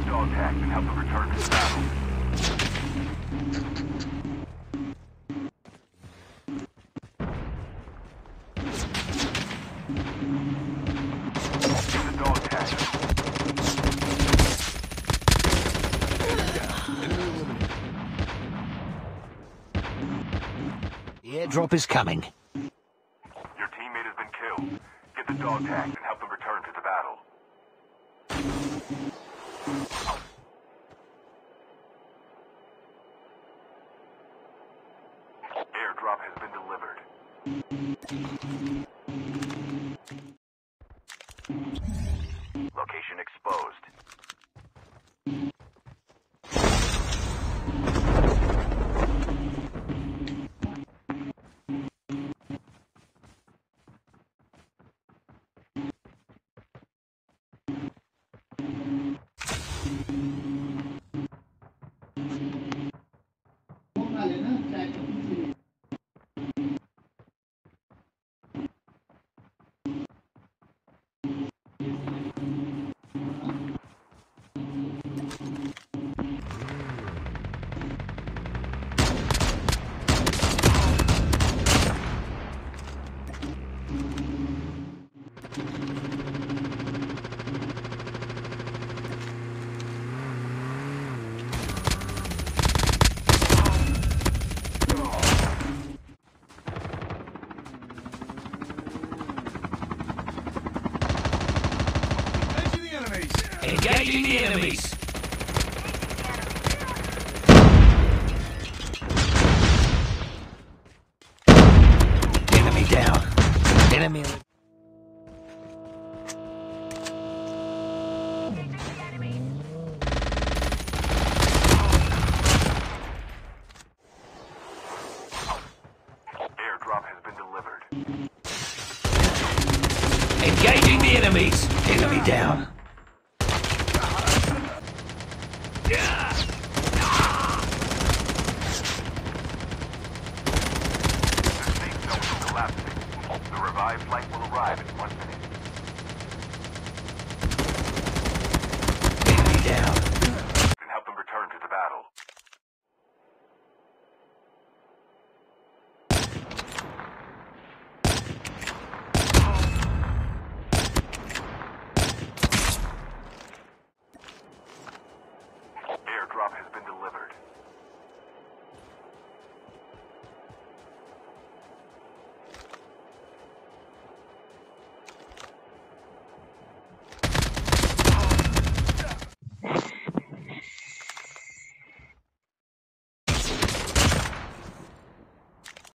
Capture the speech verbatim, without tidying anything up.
dog tags and help them return to the battle. Get the dog tags. The airdrop is coming. Your teammate has been killed. Get the dog tags and help them return to the battle. Airdrop has been delivered. Location exposed. Engaging the enemies! Enemy down. Enemy... Airdrop has been delivered. Engaging the enemies! Enemy down. The revived flight will arrive in